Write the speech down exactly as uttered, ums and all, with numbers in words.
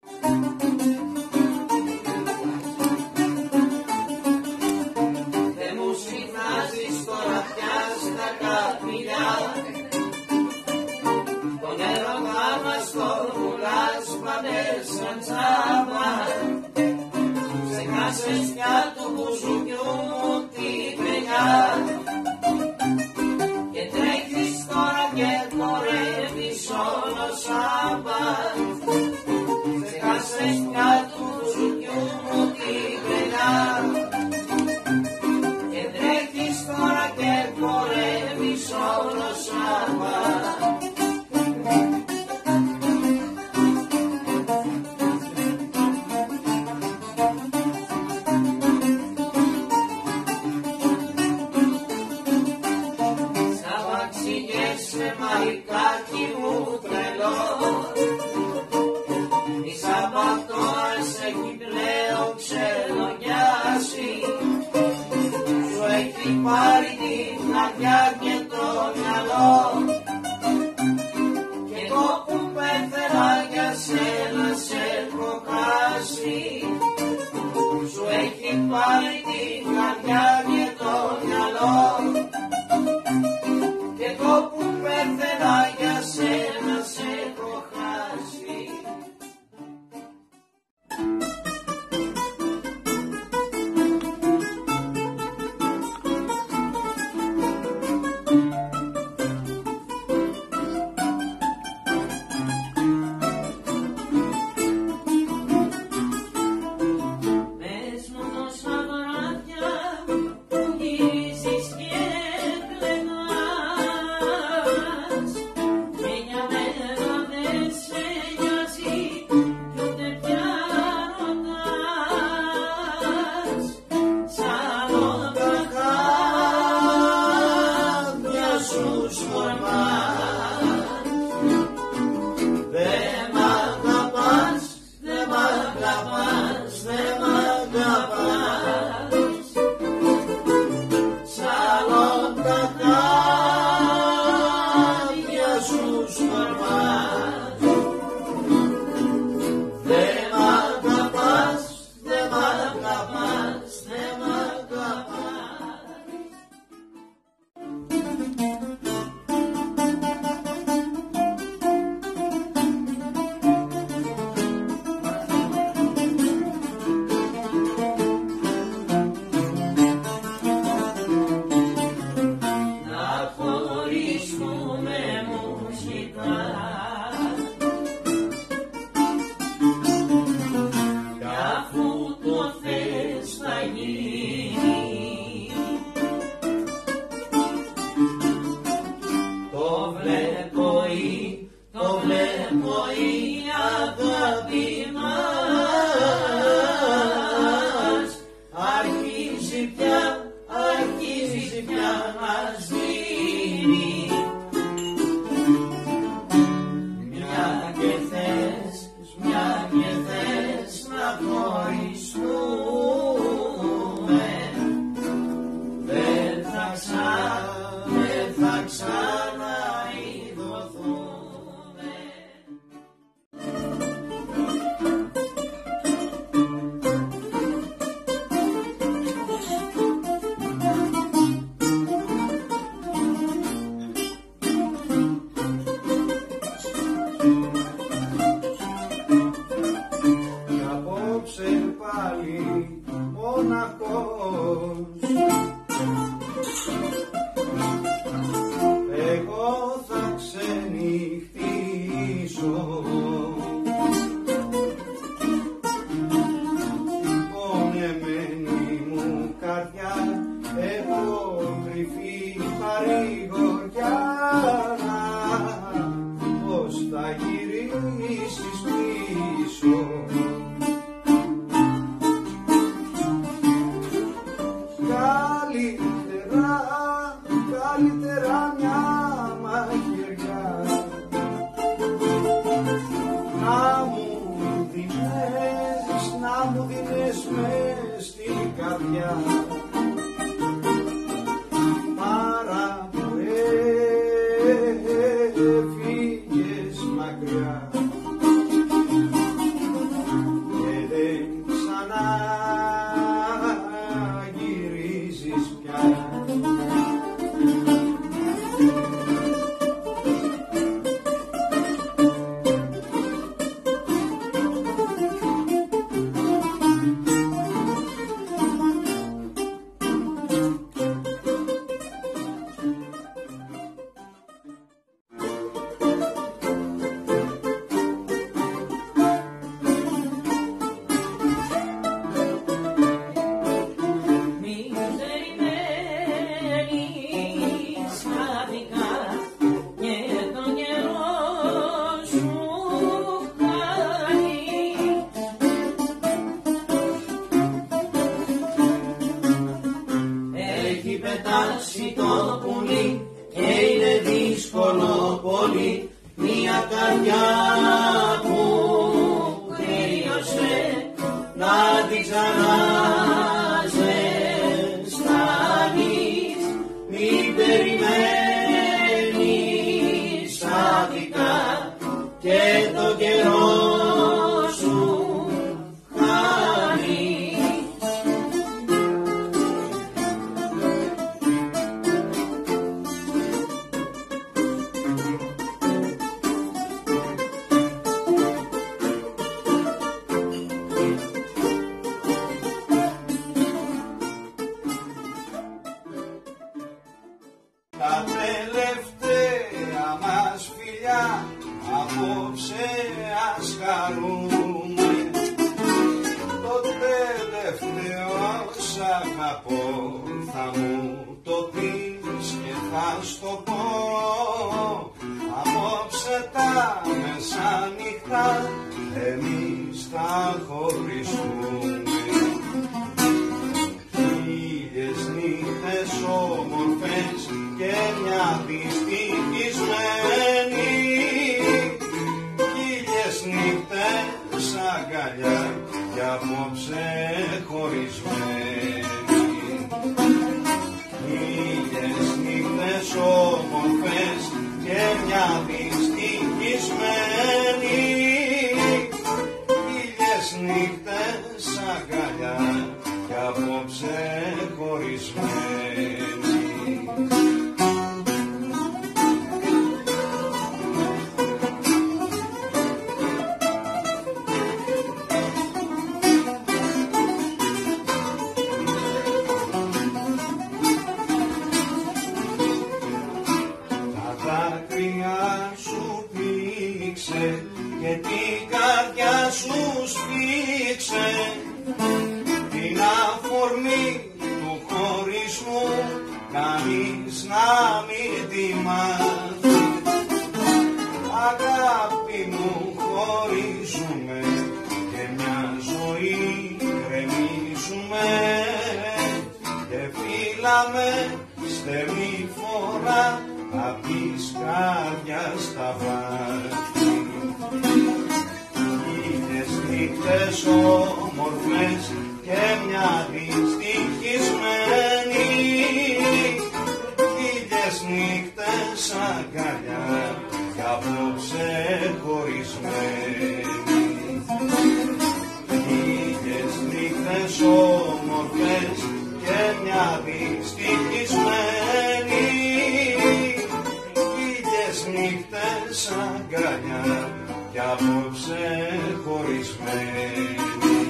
Δεν μου συχνάζεις τώρα πια στα καμπυλιά, τον έρωτα μας τον πουλάς πάντε σαν τσάμπα. Ξεχάσες πια του μπουζουκιού μου τη βρελιά και τρέχεις τώρα και χορεύεις όλο σάμπα. Ξεχάσες πια του μπουζουκιού μου τη βρελιά και τρέχεις τώρα και χορεύεις όλο σάμπα. Μαϊκάκι μου τρελό, η Σαββατόρας έχει πλέον ξελογιάσει, σου έχει πάρει την καρδιά και το μυαλό και εγώ που πέθαινα για σένα σε έχω χάσει, σου έχει πάρει την καρδιά και το μυαλό και εγώ που πέθαινα για σένα σε έχω χάσει. Μες μου τόσα βράδια που γυρίζεις και κλαιγάς και μια μέρα δεν σε νοιάζει κι ούτε πια ρωτάς, σαν τα χάδια σου σκορπάς. Δε μ' αγαπάς, δε μ' αγαπάς, δε μ' αγαπάς, σαν τα χάδια σου σκορπάς. Δε μ' αγαπάς, δε μ' αγαπάς, δε μ' αγαπάς. Να χωρίσουμε μουσικά κι αφού το θες θα γίνει. Το βλέπω ή, το βλέπω η αγάπη μας αρχίζει πια, αρχίζει πια μας δίνει. Μια και θες, μια και θες να χωριστούμε, δεν θα ξα- δεν θα ξαναειδωθούμε. Κι απόψε πάλι μοναχός εγώ θα ξενυχτήσω. Πονεμένη μου καρδιά έχω κρυφή παρηγοριά, πως θα γυρίσεις πίσω. Καλύτερα, καλύτερα μια μαχαιριά να μου δίνες, να μου δίνες μες στην καρδιά, παρά που έφυγες μακριά. μια καρδιά που κρύωσε να την ξαναζεστάνεις, μην περιμένεις άδικα και το καιρό σου χάνεις. Τα τελευταία μας φιλιά απόψε ας χαρούμε, το τελευταίο σ' αγαπώ, θα μου το πεις και θα στο πω. Απόψε τα μεσάνυχτα εμείς θα χωριστούμε. Χίλιες νύχτες όμορφες και μια δυστυχισμένη, χίλιες νύχτες αγκαλιά κι απόψε χωρισμένη. Χίλιες νύχτες όμορφες και μια δυστυχισμένη, χίλιες νύχτες αγκαλιά κι απόψε χωρισμένη. Τα δάκρυα σου πλήξε και την καρδιά σου σφίξε, την αφορμή του χωρισμού κανείς να μην τη μάθει. Αγάπη μου, χωρίζουμε και μια ζωή κρεμίζουμε και φύλαμε στενή φορά απ' της καρδιάς τα βάθη. Χίλιες νύχτες όμορφες και μια δυστυχισμένη, χίλιες νύχτες αγκαλιά κι απόψε χωρισμένη. Χίλιες νύχτες όμορφες και μια δυστυχισμένη, χίλιες νύχτες αγκαλιά κι απόψε χωρισμένη.